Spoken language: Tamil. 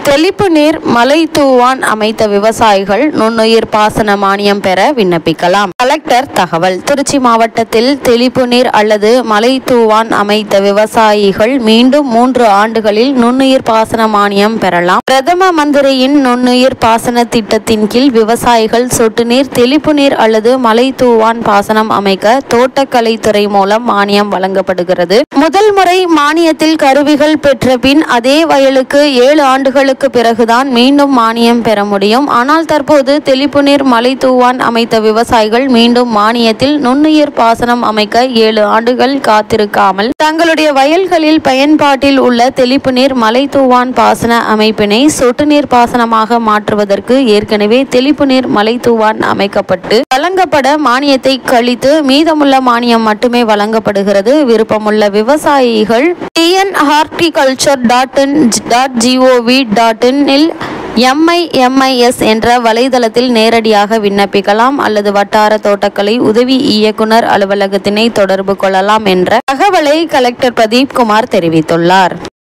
தெளிப்பு நீர் மலை தூவான் அமைத்த விவசாயிகள் நுண்ணுயிர் பாசன மானியம் பெற விண்ணப்பிக்கலாம். கலெக்டர் தகவல். திருச்சி மாவட்டத்தில் தெளிப்பு நீர் அல்லது மலை தூவான் அமைத்த விவசாயிகள் மீண்டும் 3 ஆண்டுகளில் நுண்ணுயிர் பாசன மானியம் பெறலாம். பிரதம மந்திரியின் நுண்ணுயிர் பாசன திட்டத்தின் கீழ் விவசாயிகள் சொட்டு நீர், தெளிப்பு நீர் அல்லது மலை தூவான் பாசனம் அமைக்க தோட்டக்கலைத்துறை மூலம் மானியம் வழங்கப்படுகிறது. முதல் முறை மானியத்தில் கருவிகள் பெற்ற பின் அதே வயலுக்கு 7 ஆண்டுகளுக்கு பிறகுதான் மீண்டும் மானியம் பெற முடியும். ஆனால் தற்போது தெளிப்பு நீர், மலை தூவான் அமைத்த விவசாயிகள் மீண்டும் மானியத்தில் நுண்ணுயிர் பாசனம் அமைக்க 7 ஆண்டுகள் காத்திருக்காமல் தங்களுடைய வயல்களில் பயன்பாட்டில் உள்ள தெளிப்பு நீர், மலை தூவான் பாசன அமைப்பினை சொட்டு நீர் பாசனமாக மாற்றுவதற்கு ஏற்கனவே தெளிப்பு நீர், மலை தூவான் அமைக்கப்பட்டு வழங்கப்பட மானியத்தை கழித்து மீதமுள்ள மானியம் மட்டுமே வழங்கப்படுகிறது. விருப்பமுள்ள விவசாயிகள் tnhorticulture.in.gov.in இல் MIMIS என்ற வலைதளத்தில் நேரடியாக விண்ணப்பிக்கலாம் அல்லது வட்டார தோட்டக்கலை உதவி இயக்குனர் அலுவலகத்தினை தொடர்பு கொள்ளலாம் என்ற தகவலை கலெக்டர் பிரதீப் குமார் தெரிவித்துள்ளார்.